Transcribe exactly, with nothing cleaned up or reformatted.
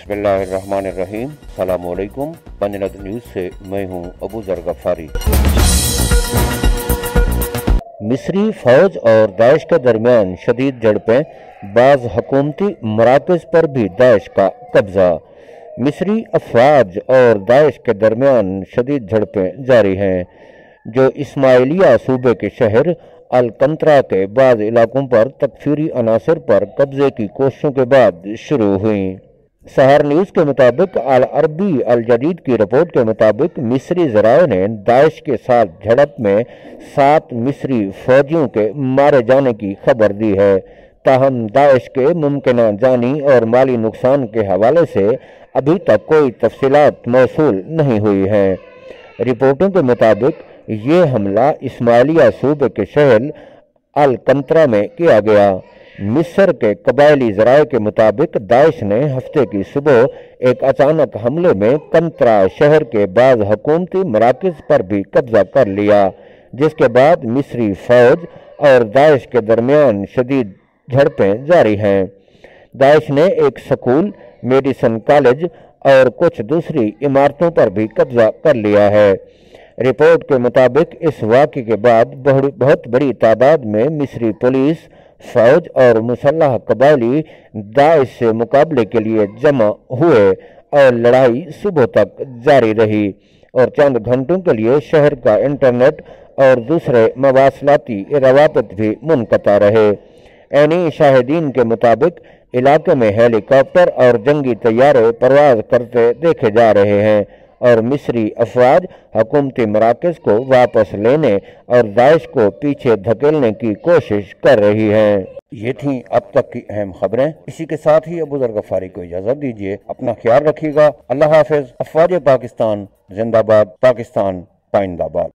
बिस्मिल्लाहिर्रहमानिर्रहीम। अस्सलामु अलैकुम। पंजनद न्यूज़ से मैं हूं अबू जर गफ्फारी। मिस्री फौज और दाइश के दरमियान शदीद झड़पें, बाज़ हुकूमती मराकज़ पर भी दाइश का कब्जा। मिस्री अफवाज और दाइश के दरमियान शदीद झड़पें जारी हैं, जो इस्माइलिया सूबे के शहर अलकंतरा के बाद इलाकों पर तकफीरी अनासर पर कब्जे की कोशिशों के बाद शुरू हुई। सहर न्यूज़ के मुताबिक अल अरबी अल जदीद की रिपोर्ट के मुताबिक मिस्री ज़राए ने दाइश के साथ झड़प में सात मिस्री फौजियों के मारे जाने की खबर दी है। ताहम दाइश के मुमकिना जानी और माली नुकसान के हवाले से अभी तक कोई तफसीलात मौसूल नहीं हुई हैं। रिपोर्टों के मुताबिक ये हमला इस्माइलिया सूबे के शहर अलकंतरा में किया गया। मिस्र के कबायली ज़राए के मुताबिक दाइश ने हफ्ते की सुबह एक अचानक हमले में कंतरा शहर के बाद हुकूमती मराकज़ पर भी कब्जा कर लिया, जिसके बाद मिस्री फौज और दाइश के दरमियान शदीद झड़पें जारी हैं। दाइश ने एक स्कूल, मेडिसन कॉलेज और कुछ दूसरी इमारतों पर भी कब्जा कर लिया है। रिपोर्ट के मुताबिक इस वाक़े के बाद बहुत बड़ी तादाद में मिस्री पुलिस, फौज और मुसल्लह कबायली दाइश से मुकाबले के लिए जमा हुए और लड़ाई सुबह तक जारी रही और चंद घंटों के लिए शहर का इंटरनेट और दूसरे मवासलाती रवाबत भी मुनक़ता रहे। ऐनी शाहिदीन के मुताबिक इलाके में हेलीकॉप्टर और जंगी तैयारे परवाज करते देखे जा रहे हैं और मिस्री अफवाज हुकूमती मराकज़ को वापस लेने और दाइश को पीछे धकेलने की कोशिश कर रही हैं। ये थी अब तक की अहम खबरें। इसी के साथ ही अबू जर गफ्फारी को इजाज़त दीजिए। अपना ख्याल रखिएगा। अल्लाह हाफिज़। अफवाज पाकिस्तान जिंदाबाद। पाकिस्तान पाइंदाबाद।